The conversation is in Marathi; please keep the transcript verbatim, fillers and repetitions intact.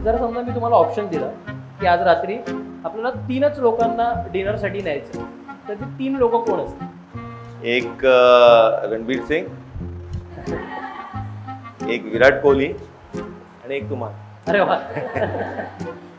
जर समजा मी तुम्हाला ऑप्शन दिलं की आज रात्री आपल्याला तीनच लोकांना डिनरसाठी न्यायचं, तर ते तीन लोक कोण असतील? एक रणबीर सिंग, एक विराट कोहली आणि एक तुम्हाला. अरे वा